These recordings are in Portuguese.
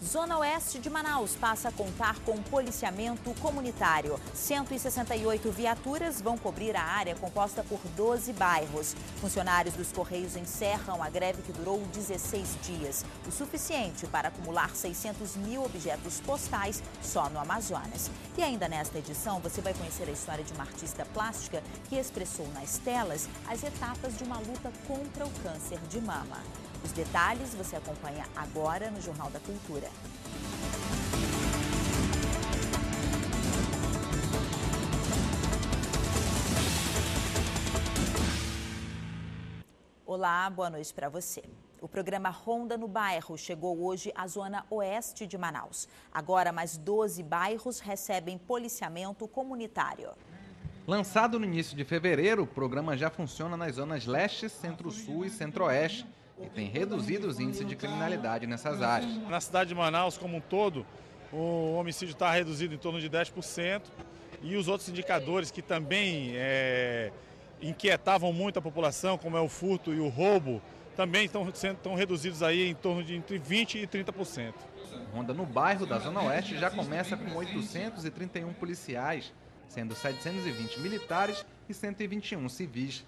Zona Oeste de Manaus passa a contar com policiamento comunitário. 168 viaturas vão cobrir a área composta por 12 bairros. Funcionários dos Correios encerram a greve que durou 16 dias, o suficiente para acumular 600 mil objetos postais só no Amazonas. E ainda nesta edição você vai conhecer a história de uma artista plástica que expressou nas telas as etapas de uma luta contra o câncer de mama. Os detalhes você acompanha agora no Jornal da Cultura. Olá, boa noite para você. O programa Ronda no Bairro chegou hoje à Zona Oeste de Manaus. Agora, mais 12 bairros recebem policiamento comunitário. Lançado no início de fevereiro, o programa já funciona nas zonas Leste, Centro-Sul e Centro-Oeste e tem reduzido os índices de criminalidade nessas áreas. Na cidade de Manaus, como um todo, o homicídio está reduzido em torno de 10% e os outros indicadores que também inquietavam muito a população, como é o furto e o roubo, também estão reduzidos aí em torno de entre 20% e 30%. Ronda no Bairro da Zona Oeste já começa com 831 policiais, sendo 720 militares e 121 civis.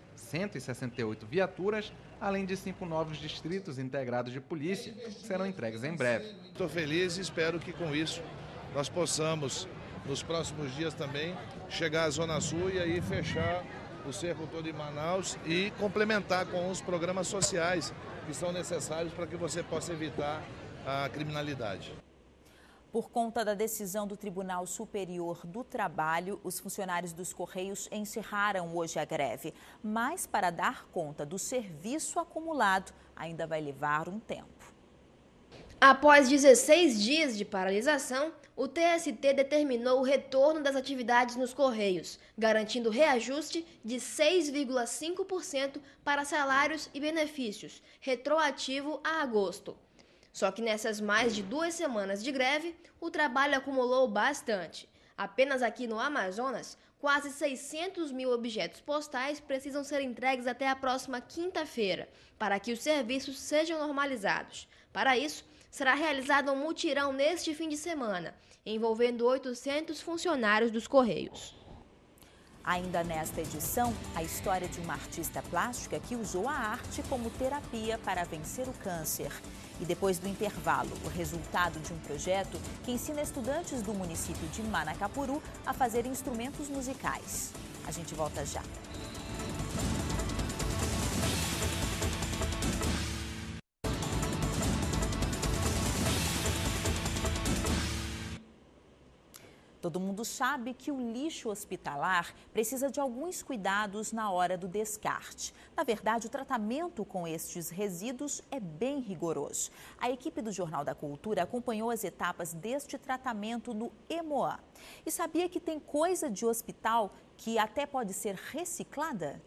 168 viaturas, além de 5 novos distritos integrados de polícia, que serão entregues em breve. Estou feliz e espero que com isso nós possamos, nos próximos dias também, chegar à Zona Sul e aí fechar o cerco todo em Manaus e complementar com os programas sociais que são necessários para que você possa evitar a criminalidade. Por conta da decisão do Tribunal Superior do Trabalho, os funcionários dos Correios encerraram hoje a greve. Mas para dar conta do serviço acumulado, ainda vai levar um tempo. Após 16 dias de paralisação, o TST determinou o retorno das atividades nos Correios, garantindo reajuste de 6,5% para salários e benefícios, retroativo a agosto. Só que nessas mais de 2 semanas de greve, o trabalho acumulou bastante. Apenas aqui no Amazonas, quase 600 mil objetos postais precisam ser entregues até a próxima quinta-feira, para que os serviços sejam normalizados. Para isso, será realizado um mutirão neste fim de semana, envolvendo 800 funcionários dos Correios. Ainda nesta edição, a história de uma artista plástica que usou a arte como terapia para vencer o câncer. E depois do intervalo, o resultado de um projeto que ensina estudantes do município de Manacapuru a fazer instrumentos musicais. A gente volta já. Todo mundo sabe que o lixo hospitalar precisa de alguns cuidados na hora do descarte. Na verdade, o tratamento com estes resíduos é bem rigoroso. A equipe do Jornal da Cultura acompanhou as etapas deste tratamento no Emoan. E sabia que tem coisa de hospital que até pode ser reciclada?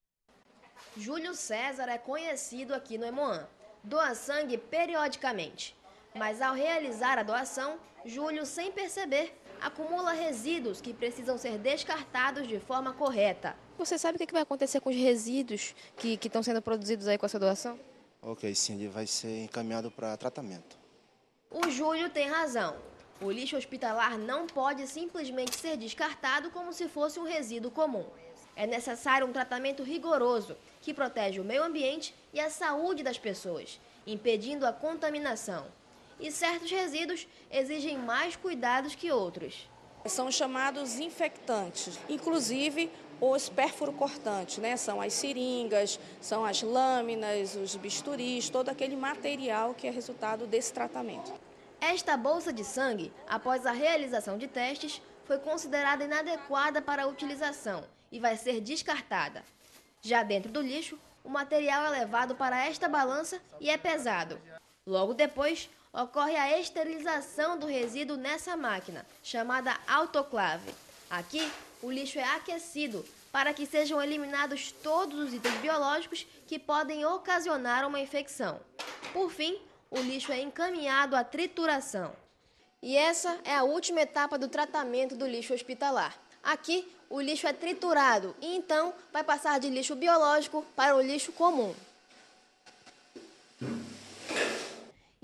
Júlio César é conhecido aqui no Emoan. Doa sangue periodicamente. Mas ao realizar a doação, Júlio, sem perceber, acumula resíduos que precisam ser descartados de forma correta. Você sabe o que vai acontecer com os resíduos que estão sendo produzidos aí com essa doação? Ok, sim, ele vai ser encaminhado para tratamento. O Júlio tem razão. O lixo hospitalar não pode simplesmente ser descartado como se fosse um resíduo comum. É necessário um tratamento rigoroso que protege o meio ambiente e a saúde das pessoas, impedindo a contaminação. E certos resíduos exigem mais cuidados que outros. São chamados infectantes, inclusive os perfuro-cortantes, né? São as seringas, são as lâminas, os bisturis, todo aquele material que é resultado desse tratamento. Esta bolsa de sangue, após a realização de testes, foi considerada inadequada para a utilização e vai ser descartada. Já dentro do lixo, o material é levado para esta balança e é pesado. Logo depois, ocorre a esterilização do resíduo nessa máquina, chamada autoclave. Aqui, o lixo é aquecido para que sejam eliminados todos os itens biológicos que podem ocasionar uma infecção. Por fim, o lixo é encaminhado à trituração. E essa é a última etapa do tratamento do lixo hospitalar. Aqui, o lixo é triturado e então vai passar de lixo biológico para o lixo comum.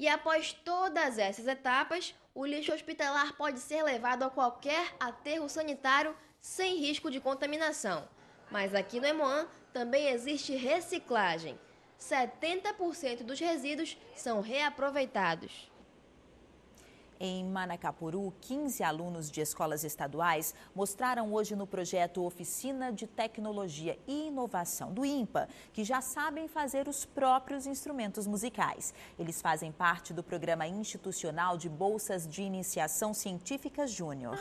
E após todas essas etapas, o lixo hospitalar pode ser levado a qualquer aterro sanitário sem risco de contaminação. Mas aqui no Hemoan também existe reciclagem. 70% dos resíduos são reaproveitados. Em Manacapuru, 15 alunos de escolas estaduais mostraram hoje no projeto Oficina de Tecnologia e Inovação do INPA, que já sabem fazer os próprios instrumentos musicais. Eles fazem parte do Programa Institucional de Bolsas de Iniciação Científica Júnior.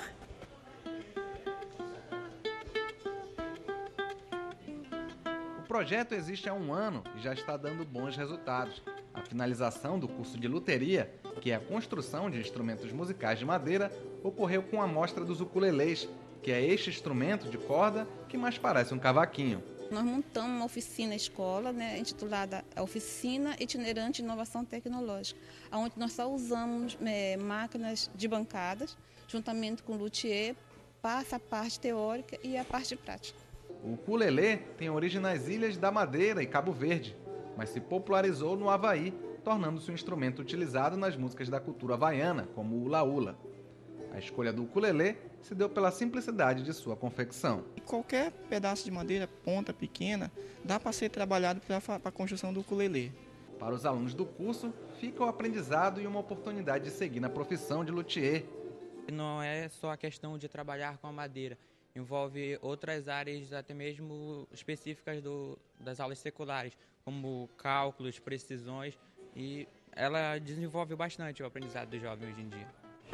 O projeto existe há 1 ano e já está dando bons resultados. A finalização do curso de luteria, que é a construção de instrumentos musicais de madeira, ocorreu com a mostra dos ukulelês, que é este instrumento de corda que mais parece um cavaquinho. Nós montamos uma oficina escola, intitulada Oficina Itinerante de Inovação Tecnológica, onde nós só usamos máquinas de bancadas, juntamente com o luthier, passa a parte teórica e a parte prática. O ukulelê tem origem nas Ilhas da Madeira e Cabo Verde, mas se popularizou no Havaí, tornando-se um instrumento utilizado nas músicas da cultura havaiana, como o hula-hula. A escolha do ukulelê se deu pela simplicidade de sua confecção. Qualquer pedaço de madeira, ponta pequena, dá para ser trabalhado para a construção do ukulelê. Para os alunos do curso, fica o aprendizado e uma oportunidade de seguir na profissão de luthier. Não é só a questão de trabalhar com a madeira, envolve outras áreas até mesmo específicas das aulas seculares, como cálculos, precisões, e ela desenvolve bastante o aprendizado do jovem hoje em dia.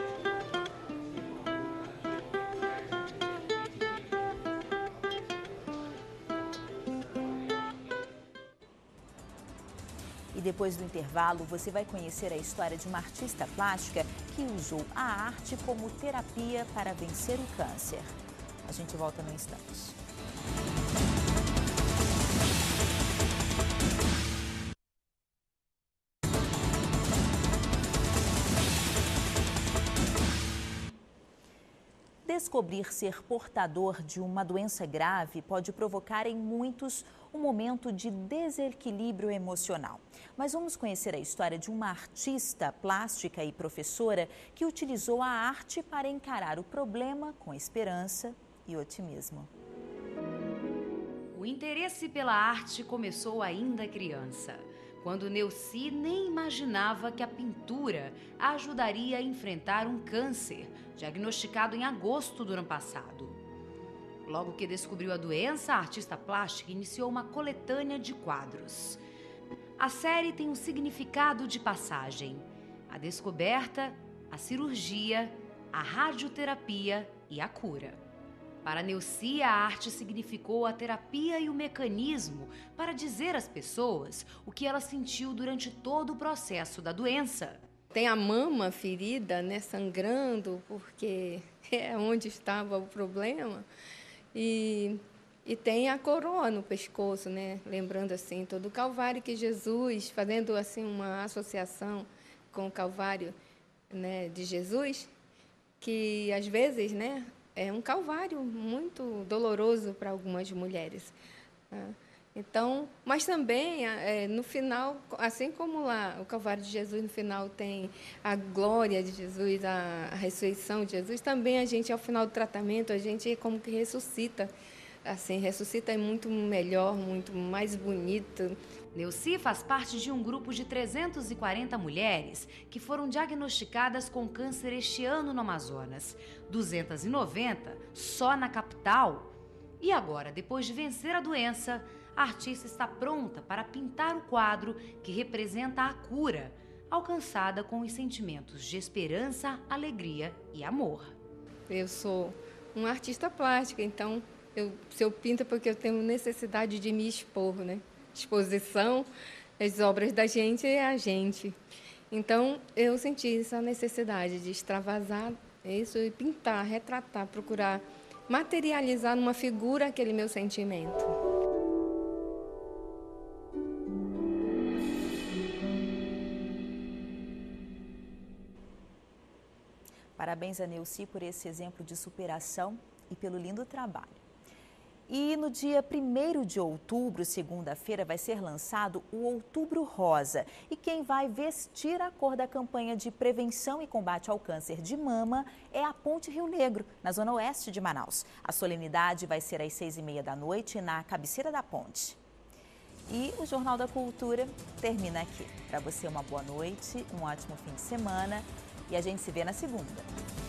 E depois do intervalo, você vai conhecer a história de uma artista plástica que usou a arte como terapia para vencer o câncer. A gente volta no instante. Descobrir ser portador de uma doença grave pode provocar em muitos um momento de desequilíbrio emocional. Mas vamos conhecer a história de uma artista plástica e professora que utilizou a arte para encarar o problema com esperança e otimismo. O interesse pela arte começou ainda criança, quando Neuci nem imaginava que a pintura a ajudaria a enfrentar um câncer, diagnosticado em agosto do ano passado. Logo que descobriu a doença, a artista plástica iniciou uma coletânea de quadros. A série tem um significado de passagem: a descoberta, a cirurgia, a radioterapia e a cura. Para Neuci, a arte significou a terapia e o mecanismo para dizer às pessoas o que ela sentiu durante todo o processo da doença. Tem a mama ferida, sangrando, porque é onde estava o problema. E tem a coroa no pescoço, lembrando assim todo o Calvário que Jesus, fazendo assim uma associação com o Calvário, de Jesus, que às vezes, é um calvário muito doloroso para algumas mulheres. Então, mas também, no final, assim como lá o Calvário de Jesus, no final tem a glória de Jesus, a ressurreição de Jesus, também a gente, ao final do tratamento, a gente como que ressuscita. Assim, ressuscita é muito melhor, muito mais bonito. Neuci faz parte de um grupo de 340 mulheres que foram diagnosticadas com câncer este ano no Amazonas. 290 só na capital. E agora, depois de vencer a doença, a artista está pronta para pintar o quadro que representa a cura, alcançada com os sentimentos de esperança, alegria e amor. Eu sou uma artista plástica, então se eu pinto é porque eu tenho necessidade de me expor, Exposição, as obras da gente é a gente. Então, eu senti essa necessidade de extravasar isso e pintar, retratar, procurar materializar numa figura aquele meu sentimento. Parabéns a Neuci por esse exemplo de superação e pelo lindo trabalho. E no dia 1º de outubro, segunda-feira, vai ser lançado o Outubro Rosa. E quem vai vestir a cor da campanha de prevenção e combate ao câncer de mama é a Ponte Rio Negro, na zona oeste de Manaus. A solenidade vai ser às 6h30 da noite, na cabeceira da ponte. E o Jornal da Cultura termina aqui. Para você, uma boa noite, um ótimo fim de semana e a gente se vê na segunda.